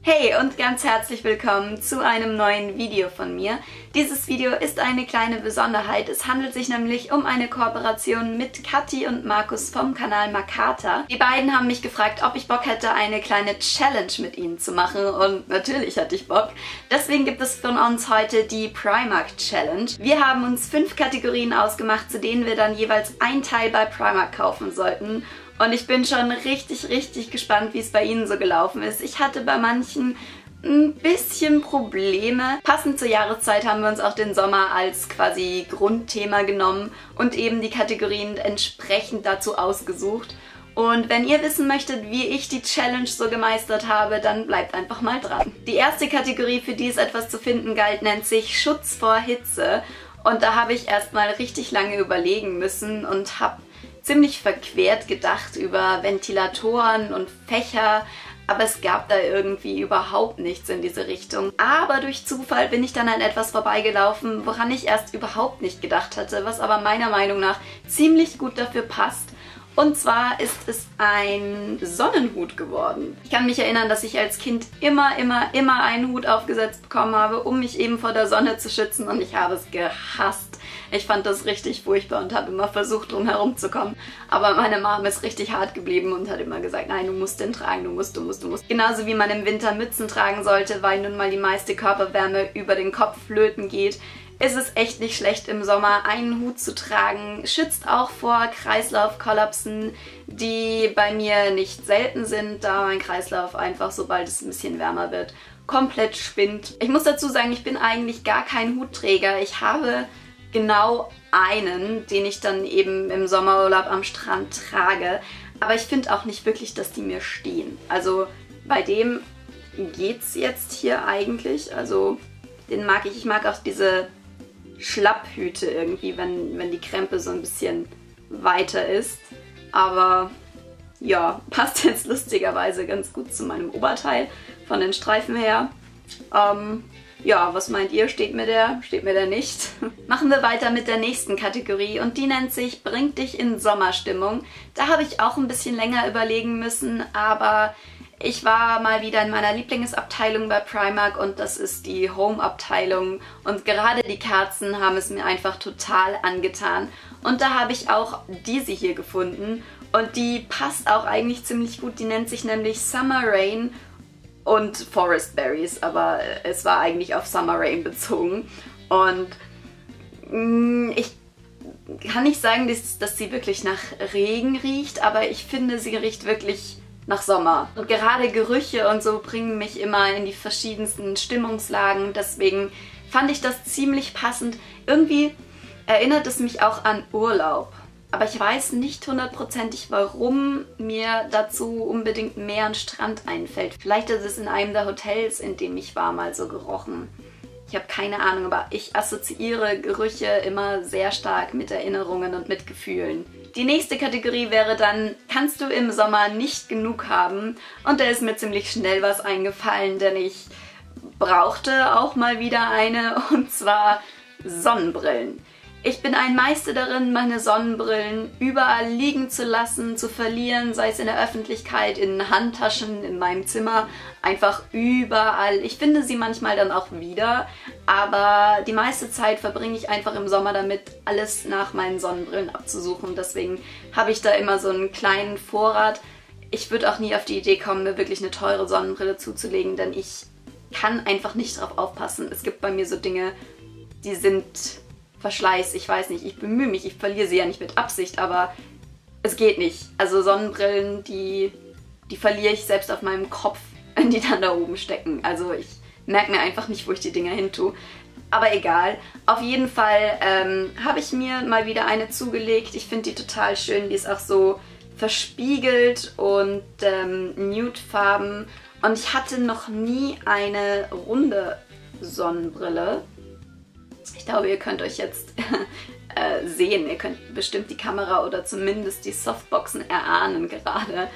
Hey und ganz herzlich willkommen zu einem neuen Video von mir. Dieses Video ist eine kleine Besonderheit. Es handelt sich nämlich um eine Kooperation mit Kathi und Markus vom Kanal Makata. Die beiden haben mich gefragt, ob ich Bock hätte, eine kleine Challenge mit ihnen zu machen und natürlich hatte ich Bock. Deswegen gibt es von uns heute die Primark Challenge. Wir haben uns 5 Kategorien ausgemacht, zu denen wir dann jeweils ein Teil bei Primark kaufen sollten. Und ich bin schon richtig gespannt, wie es bei ihnen so gelaufen ist. Ich hatte bei manchen ein bisschen Probleme. Passend zur Jahreszeit haben wir uns auch den Sommer als quasi Grundthema genommen und eben die Kategorien entsprechend dazu ausgesucht. Und wenn ihr wissen möchtet, wie ich die Challenge so gemeistert habe, dann bleibt einfach mal dran. Die erste Kategorie, für die es etwas zu finden galt, nennt sich Schutz vor Hitze. Und da habe ich erstmal richtig lange überlegen müssen und habe ziemlich verquert gedacht über Ventilatoren und Fächer, aber es gab da irgendwie überhaupt nichts in diese Richtung. Aber durch Zufall bin ich dann an etwas vorbeigelaufen, woran ich erst überhaupt nicht gedacht hatte, was aber meiner Meinung nach ziemlich gut dafür passt. Und zwar ist es ein Sonnenhut geworden. Ich kann mich erinnern, dass ich als Kind immer einen Hut aufgesetzt bekommen habe, um mich eben vor der Sonne zu schützen, und ich habe es gehasst. Ich fand das richtig furchtbar und habe immer versucht, drum herum zu kommen. Aber meine Mom ist richtig hart geblieben und hat immer gesagt, nein, du musst den tragen, du musst. Genauso wie man im Winter Mützen tragen sollte, weil nun mal die meiste Körperwärme über den Kopf flöten geht, ist es echt nicht schlecht, im Sommer einen Hut zu tragen. Schützt auch vor Kreislaufkollapsen, die bei mir nicht selten sind, da mein Kreislauf einfach, sobald es ein bisschen wärmer wird, komplett spinnt. Ich muss dazu sagen, ich bin eigentlich gar kein Hutträger. Ich habe genau einen, den ich dann eben im Sommerurlaub am Strand trage. Aber ich finde auch nicht wirklich, dass die mir stehen. Also bei dem geht's jetzt hier eigentlich. Also den mag ich. Ich mag auch diese Schlapphüte irgendwie, wenn die Krempe so ein bisschen weiter ist. Aber ja, passt jetzt lustigerweise ganz gut zu meinem Oberteil von den Streifen her. Ja, was meint ihr? Steht mir der? Steht mir der nicht? Machen wir weiter mit der nächsten Kategorie und die nennt sich Bringt dich in Sommerstimmung. Da habe ich auch ein bisschen länger überlegen müssen, aber ich war mal wieder in meiner Lieblingsabteilung bei Primark und das ist die Home-Abteilung, und gerade die Kerzen haben es mir einfach total angetan. Und da habe ich auch diese hier gefunden und die passt auch eigentlich ziemlich gut. Die nennt sich nämlich Summer Rain und Forest Berries, aber es war eigentlich auf Summer Rain bezogen. Und ich kann nicht sagen, dass sie wirklich nach Regen riecht, aber ich finde, sie riecht wirklich nach Sommer. Und gerade Gerüche und so bringen mich immer in die verschiedensten Stimmungslagen, deswegen fand ich das ziemlich passend. Irgendwie erinnert es mich auch an Urlaub. Aber ich weiß nicht hundertprozentig, warum mir dazu unbedingt mehr ein Strand einfällt. Vielleicht ist es in einem der Hotels, in dem ich war, mal so gerochen. Ich habe keine Ahnung, aber ich assoziiere Gerüche immer sehr stark mit Erinnerungen und mit Gefühlen. Die nächste Kategorie wäre dann, kannst du im Sommer nicht genug haben? Und da ist mir ziemlich schnell was eingefallen, denn ich brauchte auch mal wieder eine, und zwar Sonnenbrillen. Ich bin ein Meister darin, meine Sonnenbrillen überall liegen zu lassen, zu verlieren, sei es in der Öffentlichkeit, in Handtaschen, in meinem Zimmer, einfach überall. Ich finde sie manchmal dann auch wieder, aber die meiste Zeit verbringe ich einfach im Sommer damit, alles nach meinen Sonnenbrillen abzusuchen. Deswegen habe ich da immer so einen kleinen Vorrat. Ich würde auch nie auf die Idee kommen, mir wirklich eine teure Sonnenbrille zuzulegen, denn ich kann einfach nicht drauf aufpassen. Es gibt bei mir so Dinge, die sind Verschleiß, ich weiß nicht, ich bemühe mich, ich verliere sie ja nicht mit Absicht, aber es geht nicht. Also Sonnenbrillen, die verliere ich selbst auf meinem Kopf, wenn die dann da oben stecken. Also ich merke mir einfach nicht, wo ich die Dinger hin tue. Aber egal. Auf jeden Fall habe ich mir mal wieder eine zugelegt. Ich finde die total schön. Die ist auch so verspiegelt und Nude-Farben. Und ich hatte noch nie eine runde Sonnenbrille. Ich glaube, ihr könnt euch jetzt sehen. Ihr könnt bestimmt die Kamera oder zumindest die Softboxen erahnen gerade.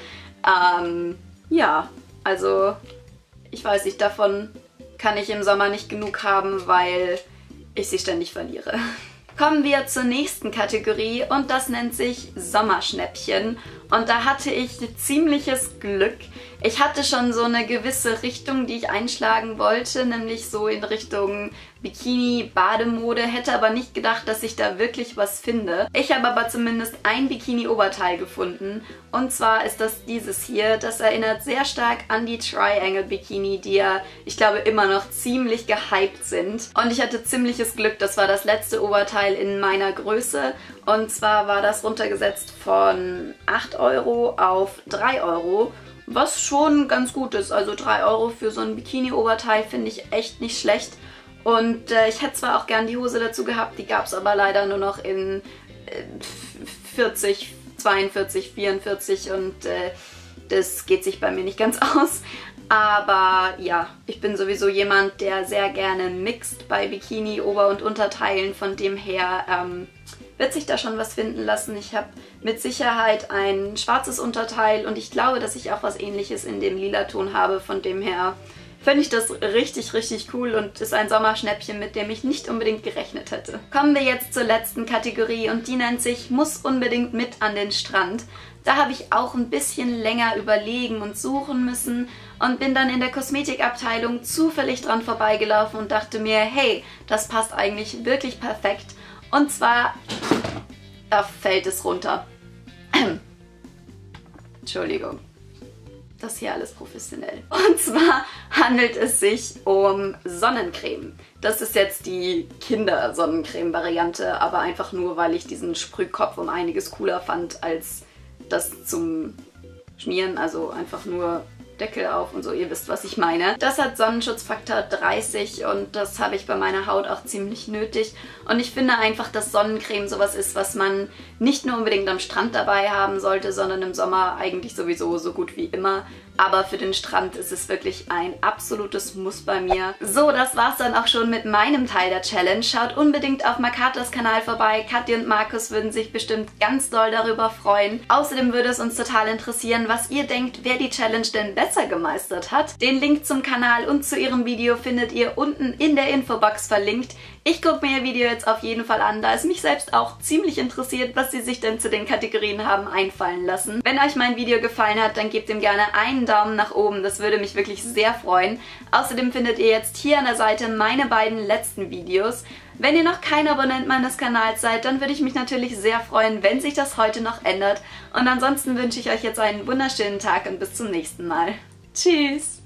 Ja, also ich weiß nicht, davon kann ich im Sommer nicht genug haben, weil ich sie ständig verliere. Kommen wir zur nächsten Kategorie und das nennt sich Sommerschnäppchen. Und da hatte ich ziemliches Glück. Ich hatte schon so eine gewisse Richtung, die ich einschlagen wollte, nämlich so in Richtung Bikini-Bademode, hätte aber nicht gedacht, dass ich da wirklich was finde. Ich habe aber zumindest ein Bikini-Oberteil gefunden und zwar ist das dieses hier. Das erinnert sehr stark an die Triangle-Bikini, die ja, ich glaube, immer noch ziemlich gehypt sind. Und ich hatte ziemliches Glück, das war das letzte Oberteil in meiner Größe und zwar war das runtergesetzt von 8 Euro auf 3 Euro. Was schon ganz gut ist, also 3 Euro für so ein Bikini-Oberteil finde ich echt nicht schlecht. Und ich hätte zwar auch gern die Hose dazu gehabt, die gab es aber leider nur noch in 40, 42, 44 und das geht sich bei mir nicht ganz aus. Aber ja, ich bin sowieso jemand, der sehr gerne mixt bei Bikini, Ober- und Unterteilen. Von dem her wird sich da schon was finden lassen. Ich habe mit Sicherheit ein schwarzes Unterteil und ich glaube, dass ich auch was Ähnliches in dem lila Ton habe. Von dem her finde ich das richtig, richtig cool und ist ein Sommerschnäppchen, mit dem ich nicht unbedingt gerechnet hätte. Kommen wir jetzt zur letzten Kategorie und die nennt sich Muss unbedingt mit an den Strand. Da habe ich auch ein bisschen länger überlegen und suchen müssen und bin dann in der Kosmetikabteilung zufällig dran vorbeigelaufen und dachte mir, hey, das passt eigentlich wirklich perfekt. Und zwar, da fällt es runter. Entschuldigung. Das hier alles professionell. Und zwar handelt es sich um Sonnencreme. Das ist jetzt die Kinder-Sonnencreme-Variante, aber einfach nur, weil ich diesen Sprühkopf um einiges cooler fand als das zum Schmieren. Also einfach nur Deckel auf und so, ihr wisst, was ich meine. Das hat Sonnenschutzfaktor 30 und das habe ich bei meiner Haut auch ziemlich nötig. Und ich finde einfach, dass Sonnencreme sowas ist, was man nicht nur unbedingt am Strand dabei haben sollte, sondern im Sommer eigentlich sowieso so gut wie immer. Aber für den Strand ist es wirklich ein absolutes Muss bei mir. So, das war's dann auch schon mit meinem Teil der Challenge. Schaut unbedingt auf Makatas Kanal vorbei. Kathi und Markus würden sich bestimmt ganz doll darüber freuen. Außerdem würde es uns total interessieren, was ihr denkt, wer die Challenge denn besser gemeistert hat. Den Link zum Kanal und zu ihrem Video findet ihr unten in der Infobox verlinkt. Ich gucke mir ihr Video jetzt auf jeden Fall an, da es mich selbst auch ziemlich interessiert, was sie sich denn zu den Kategorien haben einfallen lassen. Wenn euch mein Video gefallen hat, dann gebt ihm gerne einen Daumen nach oben, das würde mich wirklich sehr freuen. Außerdem findet ihr jetzt hier an der Seite meine beiden letzten Videos. Wenn ihr noch kein Abonnent meines Kanals seid, dann würde ich mich natürlich sehr freuen, wenn sich das heute noch ändert. Und ansonsten wünsche ich euch jetzt einen wunderschönen Tag und bis zum nächsten Mal. Tschüss!